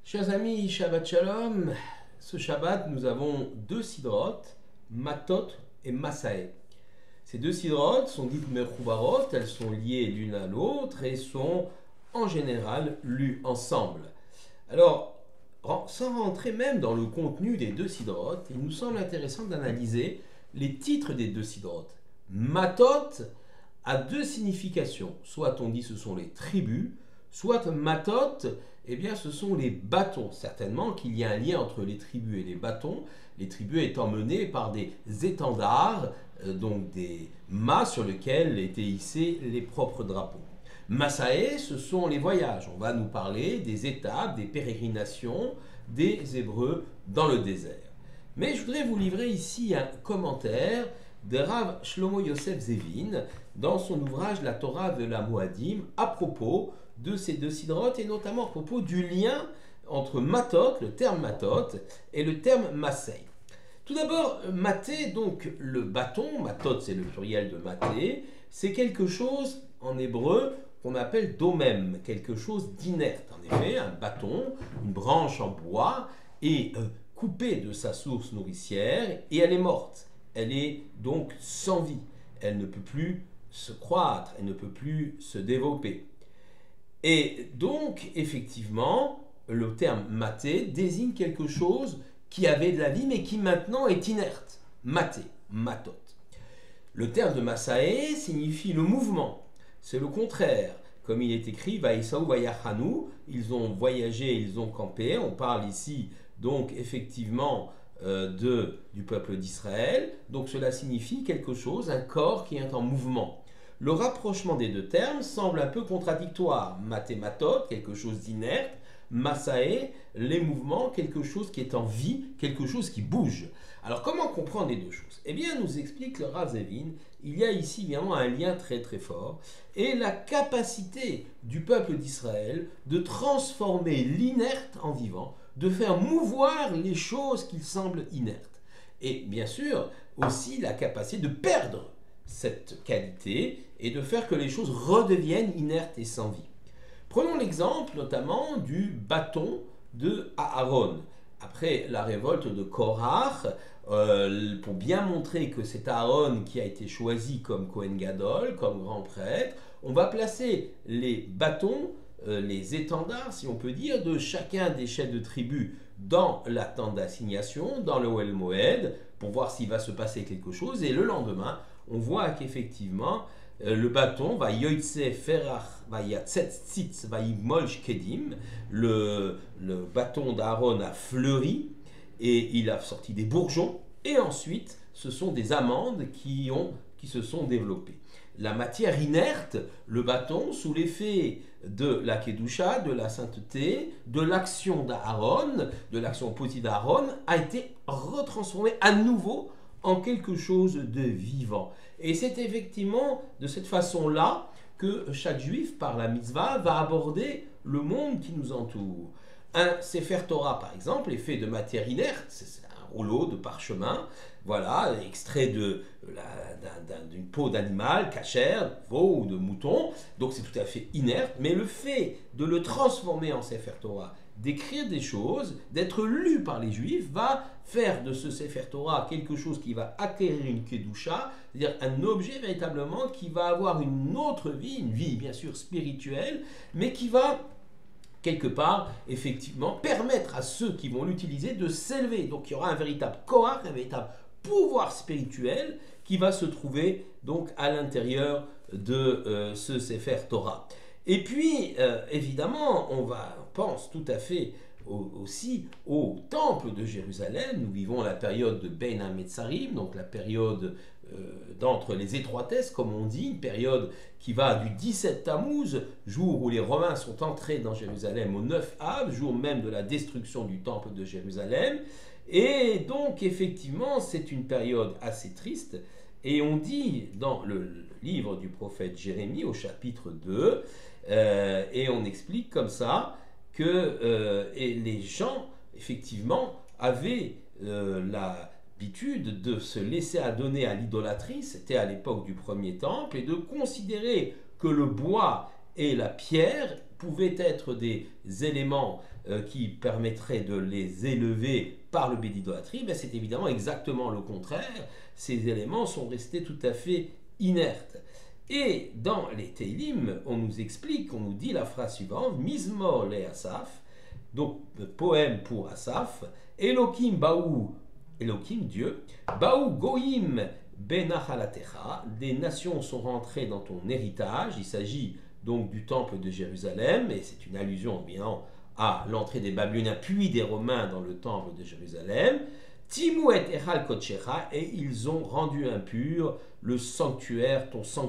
Chers amis, Shabbat Shalom. Ce Shabbat, nous avons deux sidrotes, Matot et Masaé. Ces deux sidrotes sont dites Mechoubarot, elles sont liées l'une à l'autre et sont en général lues ensemble. Alors, sans rentrer même dans le contenu des deux sidrotes, il nous semble intéressant d'analyser les titres des deux sidrotes. Matot a deux significations. Soit on dit ce sont les tribus, soit Matot, eh bien ce sont les bâtons. Certainement qu'il y a un lien entre les tribus et les bâtons, les tribus étant menées par des étendards, donc des mâts sur lesquels étaient hissés les propres drapeaux. Masaé, ce sont les voyages. On va nous parler des étapes, des pérégrinations des Hébreux dans le désert. Mais je voudrais vous livrer ici un commentaire de Rav Shlomo Yosef Zevin dans son ouvrage La Torah de la Moadim à propos de ces deux sidrotes et notamment à propos du lien entre matot, le terme matot, et le terme masei. Tout d'abord, maté, donc le bâton, matot c'est le pluriel de maté, c'est quelque chose en hébreu qu'on appelle domem, quelque chose d'inerte. En effet, un bâton, une branche en bois, est coupée de sa source nourricière et elle est morte. Elle est donc sans vie. Elle ne peut plus se croître, elle ne peut plus se développer. Et donc, effectivement, le terme maté désigne quelque chose qui avait de la vie, mais qui maintenant est inerte. Maté, matot. Le terme de masaé signifie le mouvement. C'est le contraire. Comme il est écrit, Vaïsaou Vayachanou, ils ont voyagé, ils ont campé. On parle ici, donc, effectivement, du peuple d'Israël. Donc, cela signifie quelque chose, un corps qui est en mouvement. Le rapprochement des deux termes semble un peu contradictoire. Maté-matot, quelque chose d'inerte. Masaé, les mouvements, quelque chose qui est en vie, quelque chose qui bouge. Alors comment comprendre les deux choses? Eh bien, nous explique le Rav Zevin, il y a ici évidemment un lien très très fort et la capacité du peuple d'Israël de transformer l'inerte en vivant, de faire mouvoir les choses qui semblent inertes. Et bien sûr, aussi la capacité de perdre cette qualité et de faire que les choses redeviennent inertes et sans vie. Prenons l'exemple notamment du bâton de Aaron. Après la révolte de Korach, pour bien montrer que c'est Aaron qui a été choisi comme Kohen Gadol, comme grand prêtre, on va placer les bâtons, les étendards, si on peut dire, de chacun des chefs de tribu dans la tente d'assignation, dans le Ohel Moed, pour voir s'il va se passer quelque chose. Et le lendemain, on voit qu'effectivement, le bâton va yoitse ferach va yatzet tzitz va yimolch kedim, le bâton d'Aaron a fleuri et il a sorti des bourgeons et ensuite ce sont des amandes qui se sont développées. La matière inerte, le bâton, sous l'effet de la kedusha, de la sainteté, de l'action d'Aaron, de l'action positive d'Aaron, a été retransformé à nouveau en quelque chose de vivant. Et c'est effectivement de cette façon-là que chaque juif, par la mitzvah, va aborder le monde qui nous entoure. Un Sefer Torah, par exemple, est fait de matière inerte, c'est un rouleau de parchemin, voilà, extrait d'une peau d'animal, cachère, de veau ou de mouton, donc c'est tout à fait inerte, mais le fait de le transformer en Sefer Torah, d'écrire des choses, d'être lu par les Juifs, va faire de ce Sefer Torah quelque chose qui va acquérir une kedusha, c'est-à-dire un objet véritablement qui va avoir une autre vie, une vie bien sûr spirituelle, mais qui va quelque part effectivement permettre à ceux qui vont l'utiliser de s'élever. Donc il y aura un véritable koach, un véritable pouvoir spirituel qui va se trouver donc à l'intérieur de ce Sefer Torah. Et puis, évidemment, on pense tout à fait aussi au temple de Jérusalem. Nous vivons la période de Ben HaMetzarim, donc la période d'entre les étroitesses, comme on dit, une période qui va du 17 Tammuz, jour où les Romains sont entrés dans Jérusalem, au 9 Av, jour même de la destruction du temple de Jérusalem. Et donc, effectivement, c'est une période assez triste. Et on dit dans le livre du prophète Jérémie, au chapitre 2, et on explique comme ça que et les gens, effectivement, avaient l'habitude de se laisser adonner à l'idolâtrie, c'était à l'époque du premier temple, et de considérer que le bois et la pierre pouvaient être des éléments qui permettraient de les élever par le biais d'idolâtrie, ben c'est évidemment exactement le contraire. Ces éléments sont restés tout à fait inertes. Et dans les Teilim, on nous explique, on nous dit la phrase suivante, Mizmor le Asaf, donc poème pour Asaf, Elohim Baou, Elohim Dieu, Baou Goïm Benachalatecha, des nations sont rentrées dans ton héritage, il s'agit donc du temple de Jérusalem, et c'est une allusion bien à l'entrée des Babyloniens puis des Romains dans le temple de Jérusalem, Timouet Echal Kochecha, et ils ont rendu impur le sanctuaire,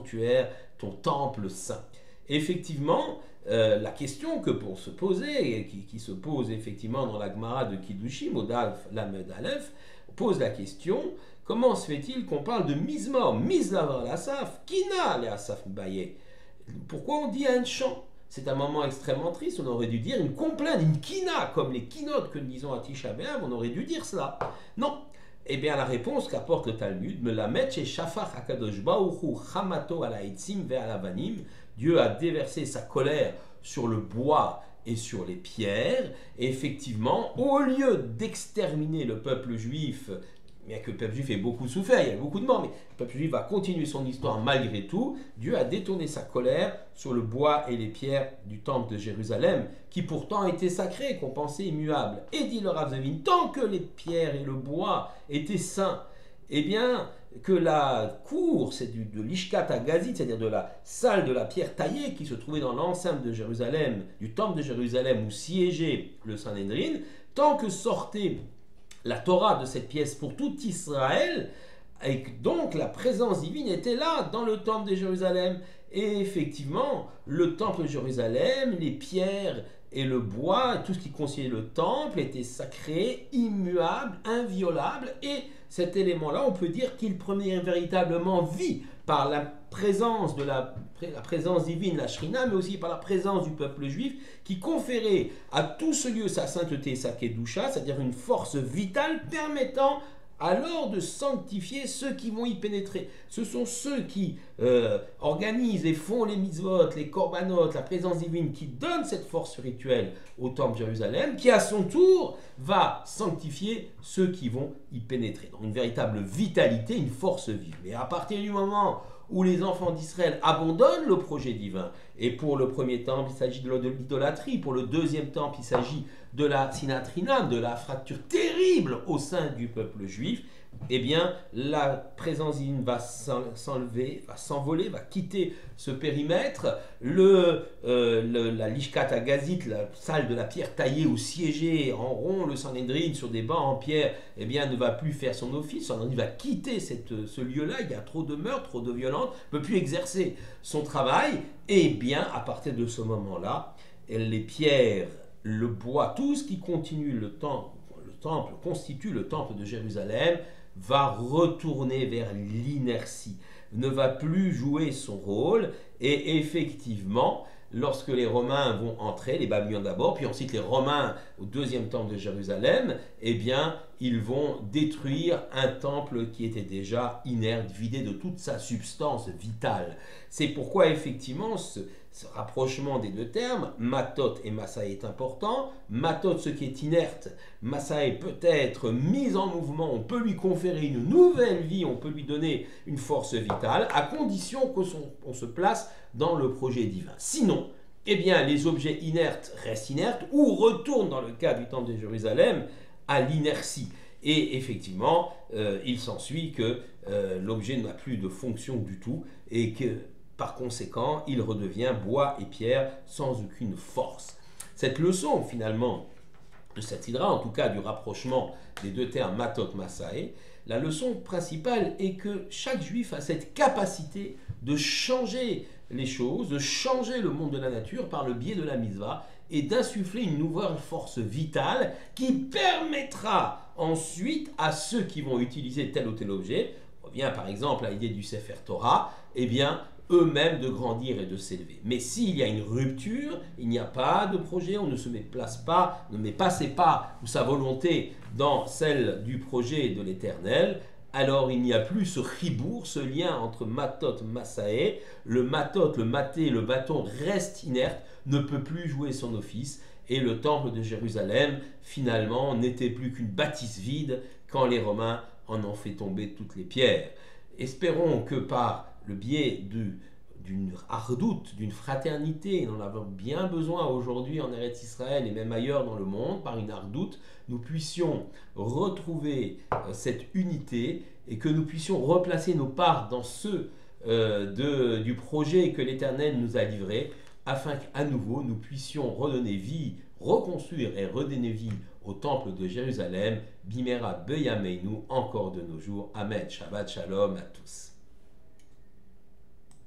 ton temple saint. Effectivement, la question que pour se poser, et qui se pose effectivement dans la Gemara de Kiddushim, au Dalf Lamed Aleph, pose la question, comment se fait-il qu'on parle de Mizmor, Mizlavar l'Asaf, Kina l'Asaf Baye? Pourquoi on dit un chant? C'est un moment extrêmement triste, on aurait dû dire une complainte, une kina, comme les kinotes que nous disons à Tisha B'Av, on aurait dû dire cela. Non. Eh bien, la réponse qu'apporte le Talmud, me la met chez Shafach HaKadosh Baruch Hu Chamato ala Eitzim ve'alavanim, Dieu a déversé sa colère sur le bois et sur les pierres, et effectivement, au lieu d'exterminer le peuple juif, bien que le peuple juif ait beaucoup souffert, il y a eu beaucoup de morts, mais le peuple juif va continuer son histoire malgré tout. Dieu a détourné sa colère sur le bois et les pierres du temple de Jérusalem, qui pourtant étaient sacrés, qu'on pensait immuables. Et dit le Rav Zevin, tant que les pierres et le bois étaient saints, eh bien, que la cour, c'est de l'Ishkat Agazit, c'est-à-dire de la salle de la pierre taillée qui se trouvait dans l'enceinte de Jérusalem, du temple de Jérusalem où siégeait le Sanhédrin, tant que sortait la Torah de cette pièce pour tout Israël, et donc la présence divine était là dans le temple de Jérusalem. Et effectivement, le temple de Jérusalem, les pierres et le bois, tout ce qui constituait le temple était sacré, immuable, inviolable, et cet élément-là, on peut dire qu'il prenait véritablement vie par la présence de la présence divine, la Shrina, mais aussi par la présence du peuple juif, qui conférait à tout ce lieu sa sainteté, sa kedusha, c'est-à-dire une force vitale permettant alors de sanctifier ceux qui vont y pénétrer. Ce sont ceux qui organisent et font les mitzvot, les korbanot, la présence divine, qui donnent cette force rituelle au temple de Jérusalem, qui à son tour va sanctifier ceux qui vont y pénétrer. Donc une véritable vitalité, une force vive. Mais à partir du moment où les enfants d'Israël abandonnent le projet divin, et pour le premier temple, il s'agit de l'idolâtrie, pour le deuxième temple, il s'agit de la sinatrinam, de la fracture terrible au sein du peuple juif, eh bien, la présence divine va s'enlever, va s'envoler, va quitter ce périmètre. La Lishkat Agazit, la salle de la pierre taillée où siégeait en rond le Sanhédrin sur des bancs en pierre, eh bien, ne va plus faire son office. Il va quitter ce lieu-là. Il y a trop de meurtres, trop de violences, ne peut plus exercer son travail. Et bien, à partir de ce moment-là, les pierres, le bois, tout ce qui continue le temple constitue le temple de Jérusalem, va retourner vers l'inertie, ne va plus jouer son rôle, et effectivement, lorsque les Romains vont entrer, les Babyloniens d'abord, puis ensuite les Romains au deuxième temple de Jérusalem, eh bien, ils vont détruire un temple qui était déjà inerte, vidé de toute sa substance vitale. C'est pourquoi, effectivement, ce rapprochement des deux termes, matot et massaï, est important. Matot, ce qui est inerte, massaï peut être mis en mouvement, on peut lui conférer une nouvelle vie, on peut lui donner une force vitale, à condition qu'on se place dans le projet divin. Sinon, eh bien, les objets inertes restent inertes ou retournent, dans le cas du temple de Jérusalem, à l'inertie. Et effectivement, il s'ensuit que l'objet n'a plus de fonction du tout et que, par conséquent, il redevient bois et pierre sans aucune force. Cette leçon, finalement, de cette hydra, en tout cas du rapprochement des deux termes matot, massaé, la leçon principale est que chaque juif a cette capacité de changer les choses, de changer le monde de la nature par le biais de la mitzvah et d'insuffler une nouvelle force vitale qui permettra ensuite à ceux qui vont utiliser tel ou tel objet, on revient par exemple à l'idée du Sefer Torah, eh bien, eux-mêmes de grandir et de s'élever. Mais s'il y a une rupture, il n'y a pas de projet, on ne se place pas, ne met pas ses pas ou sa volonté dans celle du projet de l'Éternel, alors il n'y a plus ce chibour, ce lien entre matot, massaé. Le matot, le maté, le bâton reste inerte, ne peut plus jouer son office. Et le temple de Jérusalem, finalement, n'était plus qu'une bâtisse vide quand les Romains en ont fait tomber toutes les pierres. Espérons que par le biais d'une hardoute, d'une fraternité, nous en avons bien besoin aujourd'hui en Eretz Israël et même ailleurs dans le monde, par une hardoute, nous puissions retrouver cette unité et que nous puissions replacer nos parts dans ceux du projet que l'Éternel nous a livré, afin qu'à nouveau nous puissions redonner vie, reconstruire et redonner vie au temple de Jérusalem, Bimera Beyameinu, encore de nos jours. Amen. Shabbat Shalom à tous.